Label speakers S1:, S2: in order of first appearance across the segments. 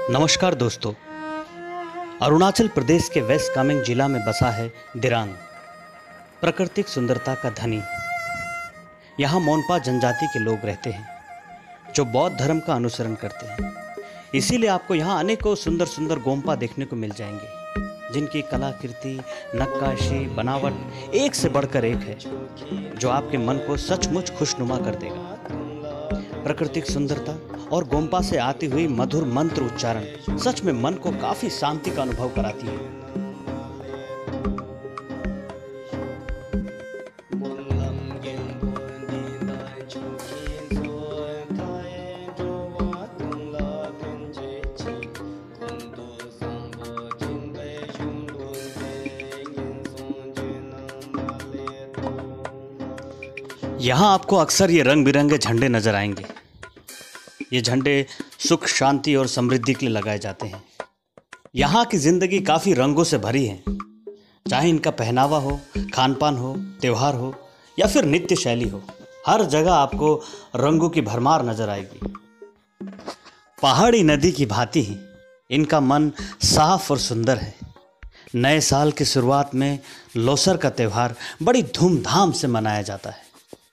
S1: नमस्कार दोस्तों। अरुणाचल प्रदेश के वेस्ट कामेंग जिला में बसा है दिरांग, प्राकृतिक सुंदरता का धनी। यहाँ मोनपा जनजाति के लोग रहते हैं जो बौद्ध धर्म का अनुसरण करते हैं। इसीलिए आपको यहाँ अनेकों सुंदर सुंदर गोम्पा देखने को मिल जाएंगे, जिनकी कलाकृति, नक्काशी, बनावट एक से बढ़कर एक है, जो आपके मन को सचमुच खुशनुमा कर देगा। प्राकृतिक सुंदरता और गोम्पा से आती हुई मधुर मंत्र उच्चारण सच में मन को काफी शांति का अनुभव कराती है। यहाँ आपको अक्सर ये रंग बिरंगे झंडे नजर आएंगे। ये झंडे सुख, शांति और समृद्धि के लिए लगाए जाते हैं। यहाँ की जिंदगी काफी रंगों से भरी है, चाहे इनका पहनावा हो, खान पान हो, त्योहार हो या फिर नित्य शैली हो। हर जगह आपको रंगों की भरमार नजर आएगी। पहाड़ी नदी की भांति ही इनका मन साफ और सुंदर है। नए साल की शुरुआत में लोसर का त्योहार बड़ी धूमधाम से मनाया जाता है।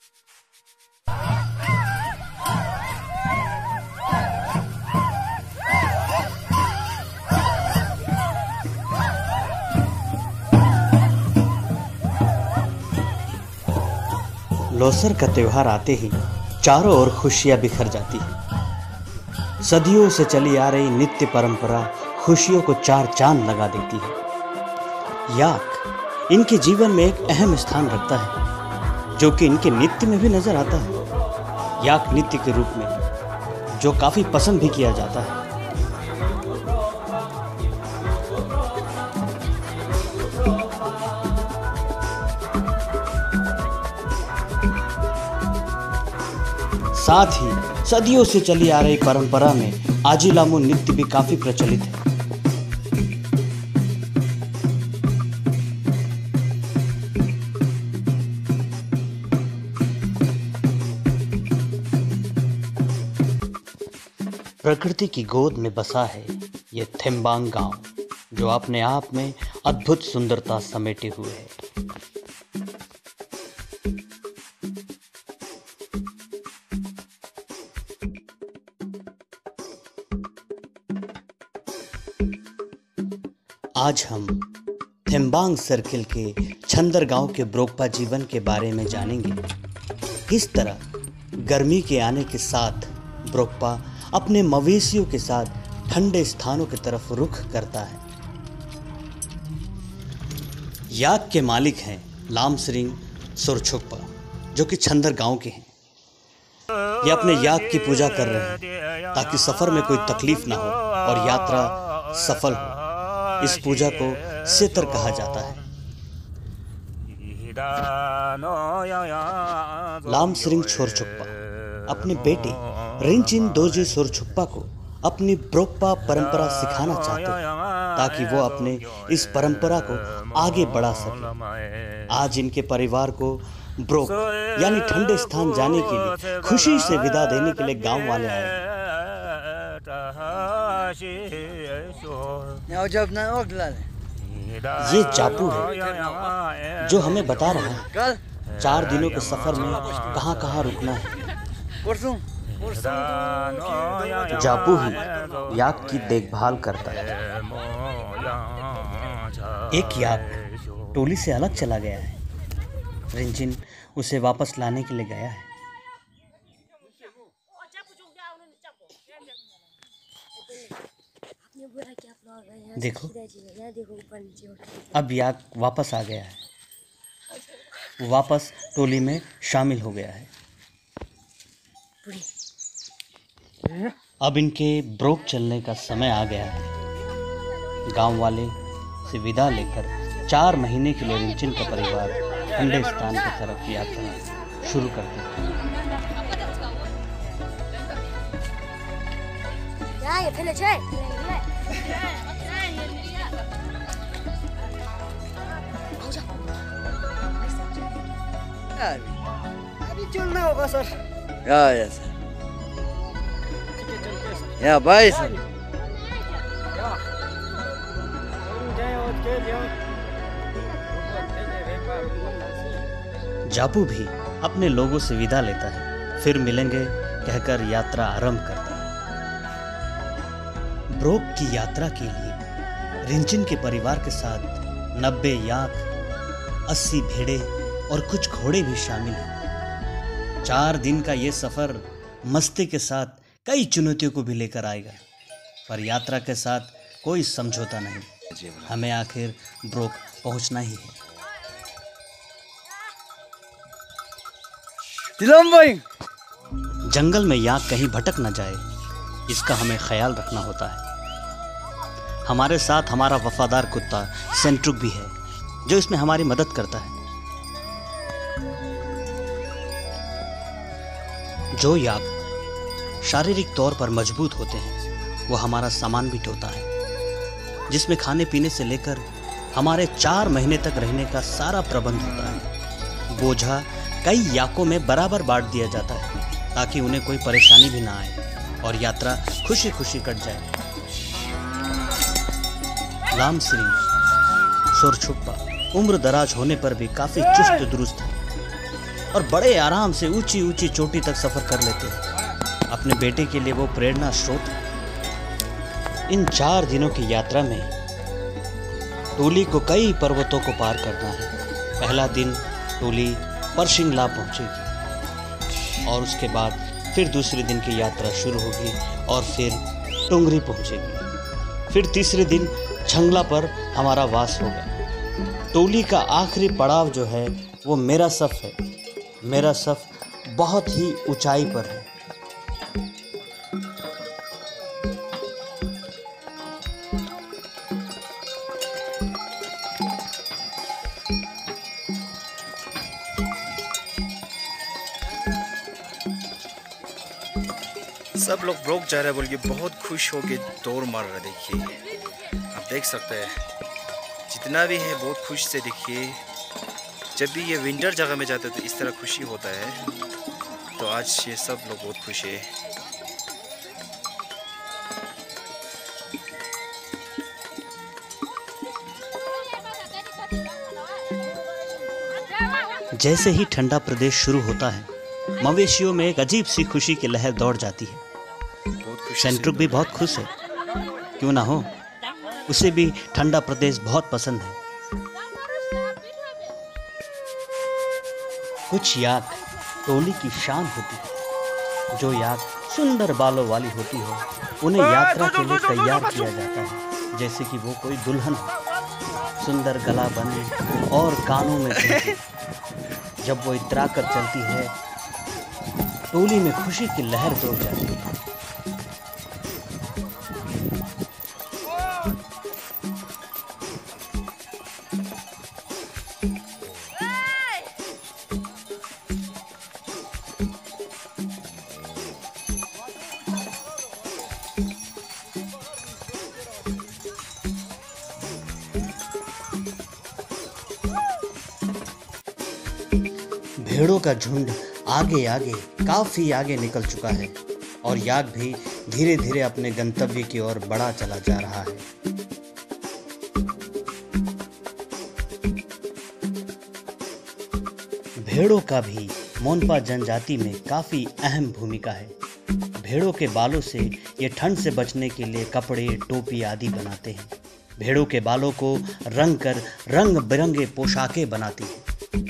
S1: लोसर का त्योहार आते ही चारों ओर खुशियां बिखर जाती है। सदियों से चली आ रही नित्य परंपरा खुशियों को चार चांद लगा देती है। याक इनके जीवन में एक अहम स्थान रखता है, जो कि इनके नृत्य में भी नजर आता है। याक नृत्य के रूप में जो काफी पसंद भी किया जाता है। साथ ही सदियों से चली आ रही परंपरा में आजिलामू नृत्य भी काफी प्रचलित है। प्रकृति की गोद में बसा है ये थेम्बांग गांव, जो अपने आप में अद्भुत सुंदरता समेटे हुए है। आज हम थेम्बांग सर्किल के छंदर गांव के ब्रोकपा जीवन के बारे में जानेंगे। किस तरह गर्मी के आने के साथ ब्रोकपा अपने मवेशियों के साथ ठंडे स्थानों की तरफ रुख करता है। याक के मालिक हैं लामसरिंग सोरछुकपा, जो कि छंदर गांव के हैं। ये अपने याक की पूजा कर रहे हैं ताकि सफर में कोई तकलीफ ना हो और यात्रा सफल हो। इस पूजा को सेतर कहा जाता है। लामसरिंग सोरछुकपा अपने बेटे रिंचिन दोजे सोरछुकपा को अपनी ब्रोकपा परंपरा सिखाना चाहते हैं ताकि वो अपने इस परंपरा को आगे बढ़ा सके। आज इनके परिवार को ब्रोक यानी ठंडे स्थान जाने के लिए खुशी से विदा देने के लिए गांव वाले आए। ये जापू है जो हमें बता रहा है 4 दिनों के सफर में कहां कहां रुकना है। जापू ही याक की देखभाल करता है। एक याक टोली से अलग चला गया है। रिंचिन उसे वापस लाने के लिए गया है। देखो, अब याक वापस आ गया है। वापस टोली में शामिल हो गया है। अब इनके ब्रोक चलने का समय आ गया है। गांव वाले से विदा लेकर 4 महीने के लिए रिंचिन का परिवार ठंडे स्थान की तरफ यात्रा शुरू करते हैं।
S2: अभी चलना होगा सर। या सर। या बाय सर।
S1: जापू भी अपने लोगों से विदा लेता है, फिर मिलेंगे कहकर यात्रा आरंभ करता है। ब्रोक की यात्रा के लिए रिंचिन के परिवार के साथ 90 याक, 80 भेड़े और कुछ घोड़े भी शामिल हैं। 4 दिन का ये सफर मस्ती के साथ कई चुनौतियों को भी लेकर आएगा, पर यात्रा के साथ कोई समझौता नहीं। हमें आखिर ब्रोक पहुंचना ही है। जंगल में याक कहीं भटक न जाए, इसका हमें ख्याल रखना होता है। हमारे साथ हमारा वफादार कुत्ता सेंट्रुक भी है, जो इसमें हमारी मदद करता है। जो याक शारीरिक तौर पर मजबूत होते हैं, वो हमारा सामान भी ढोता है, जिसमें खाने पीने से लेकर हमारे 4 महीने तक रहने का सारा प्रबंध होता है। बोझा कई याकों में बराबर बांट दिया जाता है, ताकि उन्हें कोई परेशानी भी ना आए और यात्रा खुशी खुशी कट जाए। लाम सिरिंग सोरछुप्पा उम्र दराज होने पर भी काफी चुस्त दुरुस्त है और बड़े आराम से ऊंची ऊंची चोटी तक सफर कर लेते हैं। अपने बेटे के लिए वो प्रेरणा स्रोत है। इन 4 दिनों की यात्रा में टोली को कई पर्वतों को पार करना है। पहला दिन टोली परशिंगला पहुंचेगी और उसके बाद फिर दूसरे दिन की यात्रा शुरू होगी और फिर टुंगरी पहुंचेगी। फिर तीसरे दिन छंगला पर हमारा वास होगा। टोली का आखिरी पड़ाव जो है वो मेरा सफ है। मेरा सफ बहुत ही ऊंचाई पर है।
S2: सब लोग ब्रोक जा रहे हैं बोल के बहुत खुश हो के दौड़ मार रहे। देखिए, आप देख सकते हैं जितना भी है बहुत खुश से। देखिए, जब भी ये विंटर जगह में जाते हैं तो इस तरह खुशी होता है। तो आज ये सब लोग बहुत खुश है।
S1: जैसे ही ठंडा प्रदेश शुरू होता है, मवेशियों में एक अजीब सी खुशी की लहर दौड़ जाती है। सेंट्रुक भी बहुत खुश है, क्यों ना हो, उसे भी ठंडा प्रदेश बहुत पसंद है। कुछ याक टोली की शान होती है। जो याक सुंदर बालों वाली होती है, उन्हें यात्रा के लिए तैयार किया जाता है जैसे कि वो कोई दुल्हन हो। सुंदर गला बने और कानों में झुमके। जब वो इतरा कर चलती है, टोली में खुशी की लहर दौड़ जाती है। भेड़ों का झुंड आगे आगे काफी आगे निकल चुका है और याक भी धीरे धीरे अपने गंतव्य की ओर बढ़ा चला जा रहा है। भेड़ों का भी मोनपा जनजाति में काफी अहम भूमिका है। भेड़ों के बालों से ये ठंड से बचने के लिए कपड़े, टोपी आदि बनाते हैं। भेड़ों के बालों को रंग कर रंग बिरंगे पोशाकें बनाती हैं।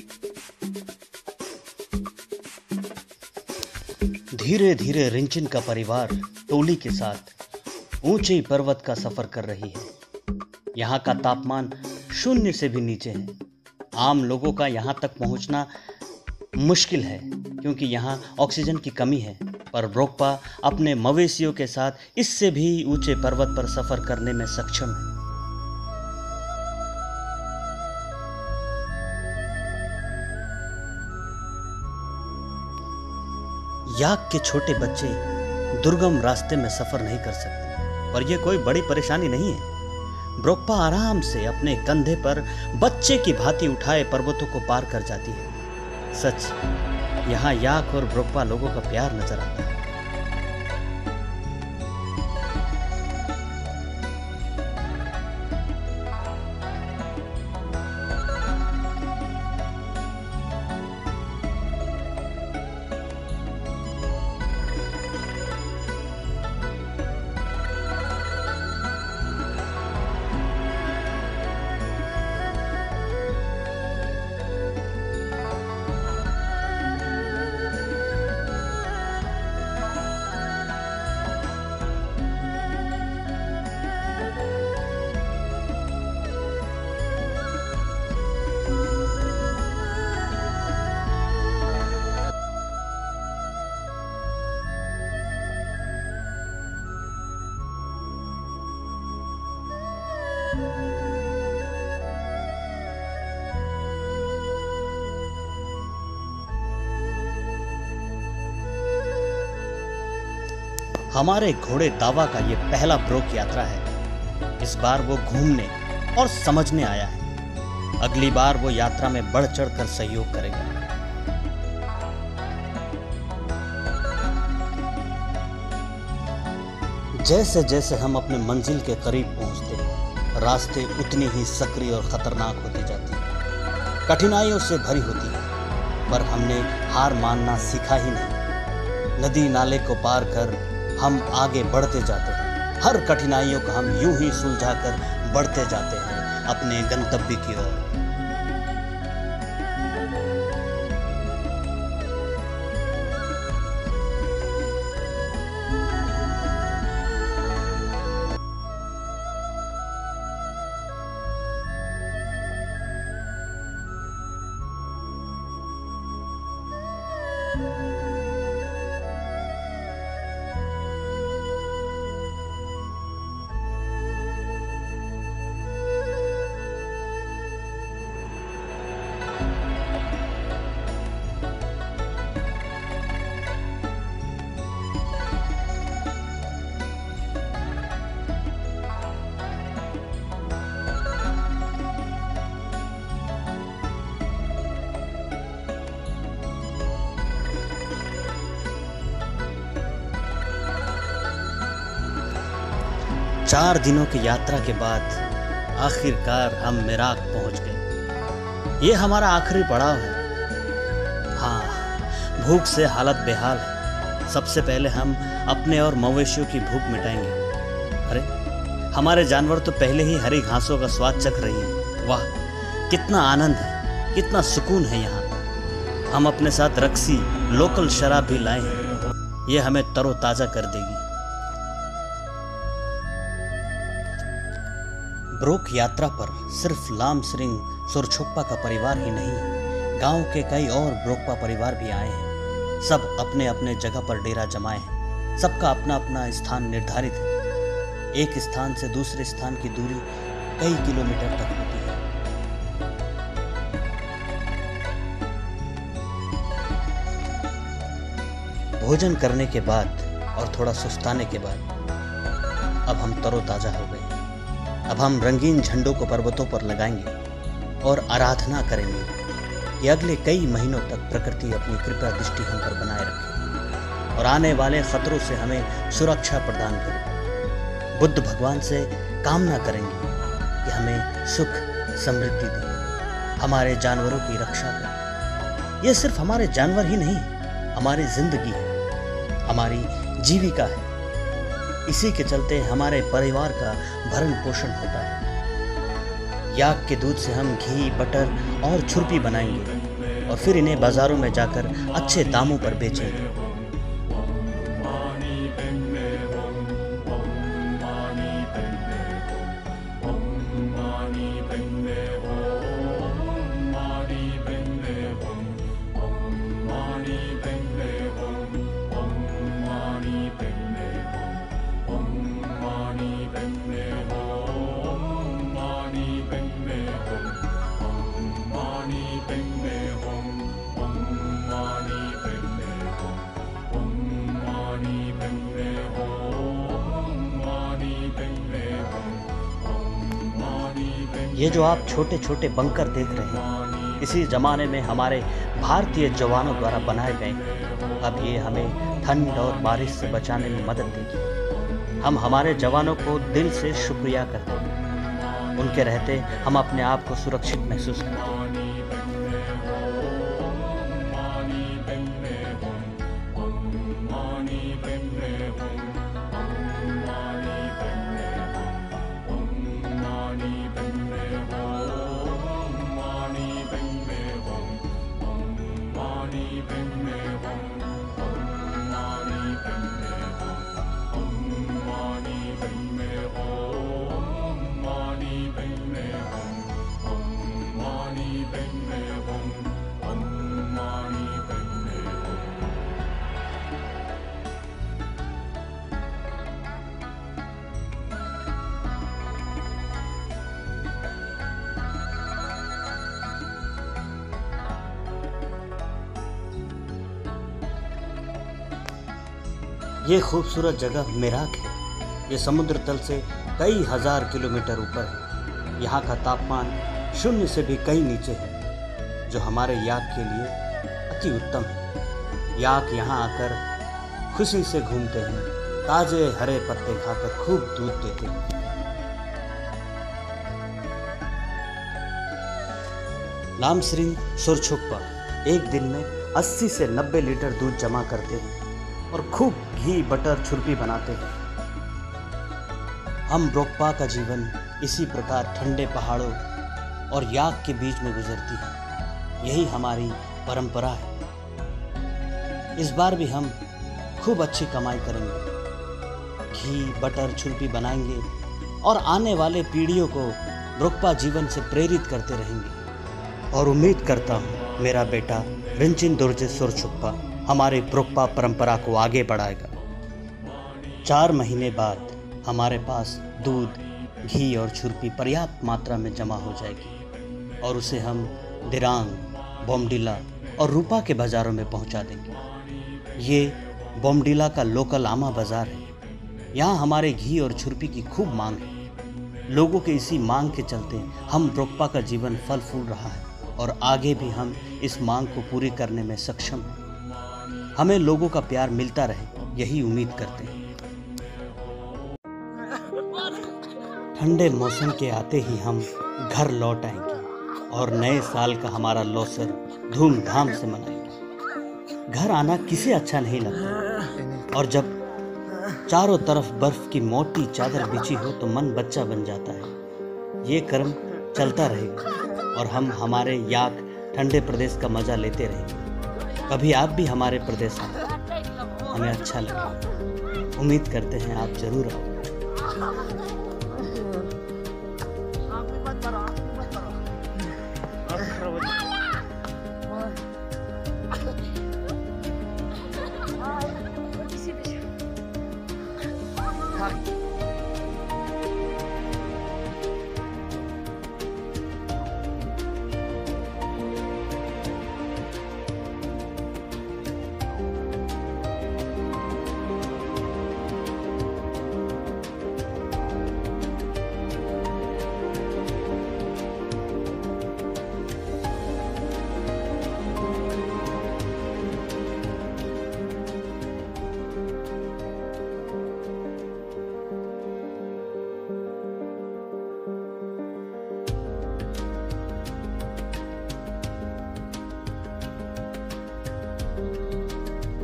S1: धीरे धीरे रिंचिन का परिवार टोली के साथ ऊंचे पर्वत का सफर कर रही है। यहाँ का तापमान 0 से भी नीचे है। आम लोगों का यहाँ तक पहुँचना मुश्किल है क्योंकि यहाँ ऑक्सीजन की कमी है, पर ब्रोकपा अपने मवेशियों के साथ इससे भी ऊंचे पर्वत पर सफर करने में सक्षम है। याक के छोटे बच्चे दुर्गम रास्ते में सफर नहीं कर सकते, पर यह कोई बड़ी परेशानी नहीं है। ब्रोकपा आराम से अपने कंधे पर बच्चे की भांति उठाए पर्वतों को पार कर जाती है। सच, यहाँ याक और ब्रोकपा लोगों का प्यार नजर आता है। हमारे घोड़े दावा का ये पहला ब्रोक यात्रा है। इस बार वो घूमने और समझने आया है। अगली बार वो यात्रा में बढ़ चढ़ कर सहयोग करेगा। जैसे जैसे हम अपने मंजिल के करीब पहुंचते हैं, रास्ते उतनी ही सक्रिय और खतरनाक होती जाती हैं, कठिनाइयों से भरी होती है, पर हमने हार मानना सीखा ही नहीं। नदी नाले को पार कर हम आगे बढ़ते जाते हैं। हर कठिनाइयों को हम यूं ही सुलझा कर बढ़ते जाते हैं अपने गंतव्य की ओर। 4 दिनों की यात्रा के बाद आखिरकार हम मेराक पहुंच गए। ये हमारा आखिरी पड़ाव है। हाँ, भूख से हालत बेहाल है। सबसे पहले हम अपने और मवेशियों की भूख मिटाएंगे। अरे, हमारे जानवर तो पहले ही हरी घासों का स्वाद चख रही हैं। वाह, कितना आनंद है, कितना सुकून है यहाँ। हम अपने साथ रक्सी लोकल शराब भी लाए हैं। ये हमें तरोताजा कर देगी। ब्रोक यात्रा पर सिर्फ लामसरिंग सुरछोप्पा का परिवार ही नहीं, गांव के कई और ब्रोकपा परिवार भी आए हैं। सब अपने अपने जगह पर डेरा जमाए हैं। सबका अपना अपना स्थान निर्धारित है। एक स्थान से दूसरे स्थान की दूरी कई किलोमीटर तक होती है। भोजन करने के बाद और थोड़ा सुस्ताने के बाद अब हम तरोताजा हो गए। अब हम रंगीन झंडों को पर्वतों पर लगाएंगे और आराधना करेंगे कि अगले कई महीनों तक प्रकृति अपनी कृपा दृष्टि हम पर बनाए रखे और आने वाले खतरों से हमें सुरक्षा प्रदान करे। बुद्ध भगवान से कामना करेंगे कि हमें सुख समृद्धि दे, हमारे जानवरों की रक्षा करे। ये सिर्फ हमारे जानवर ही नहीं, हमारी जिंदगी है, हमारी जीविका है। इसी के चलते हमारे परिवार का भरण पोषण होता है। याक के दूध से हम घी, बटर और छुर्पी बनाएंगे और फिर इन्हें बाजारों में जाकर अच्छे दामों पर बेचेंगे। ये जो आप छोटे छोटे बंकर देख रहे हैं, इसी जमाने में हमारे भारतीय जवानों द्वारा बनाए गए। अब ये हमें ठंड और बारिश से बचाने में मदद देगी। हम हमारे जवानों को दिल से शुक्रिया करते हैं। उनके रहते हम अपने आप को सुरक्षित महसूस करते हैं। ये खूबसूरत जगह मेराक है। ये समुद्र तल से कई हजार किलोमीटर ऊपर है। यहाँ का तापमान 0 से भी कई नीचे है, जो हमारे याक के लिए अति उत्तम है। याक यहाँ आकर खुशी से घूमते हैं, ताजे हरे पत्ते खाकर खूब दूध देते हैं। लामसरिंग सुरछुप्पा एक दिन में 80 से 90 लीटर दूध जमा करते हैं और खूब घी बटर छुर्पी बनाते हैं। हम ब्रोकपा का जीवन इसी प्रकार ठंडे पहाड़ों और याक के बीच में गुजरती है। यही हमारी परंपरा है। इस बार भी हम खूब अच्छी कमाई करेंगे, घी बटर छुर्पी बनाएंगे और आने वाले पीढ़ियों को ब्रोकपा जीवन से प्रेरित करते रहेंगे। और उम्मीद करता हूँ मेरा बेटा रिंचिन दोरजे सुरछुप्पा हमारे ब्रोकपा परंपरा को आगे बढ़ाएगा। 4 महीने बाद हमारे पास दूध, घी और छुर्पी पर्याप्त मात्रा में जमा हो जाएगी और उसे हम दिरांग, बोमडिला और रूपा के बाज़ारों में पहुंचा देंगे। ये बोमडिला का लोकल आमा बाज़ार है। यहाँ हमारे घी और छुर्पी की खूब मांग है। लोगों के इसी मांग के चलते हम ब्रोकपा का जीवन फल फूल रहा है और आगे भी हम इस मांग को पूरी करने में सक्षम हैं। हमें लोगों का प्यार मिलता रहे, यही उम्मीद करते हैं। ठंडे मौसम के आते ही हम घर लौट आएंगे और नए साल का हमारा लोसर धूमधाम से मनाएंगे। घर आना किसे अच्छा नहीं लगता, और जब चारों तरफ बर्फ की मोटी चादर बिछी हो तो मन बच्चा बन जाता है। ये क्रम चलता रहेगा और हम हमारे याक ठंडे प्रदेश का मज़ा लेते रहेंगे। कभी आप भी हमारे प्रदेश आए, हमें अच्छा लगे। उम्मीद करते हैं आप जरूर आओ।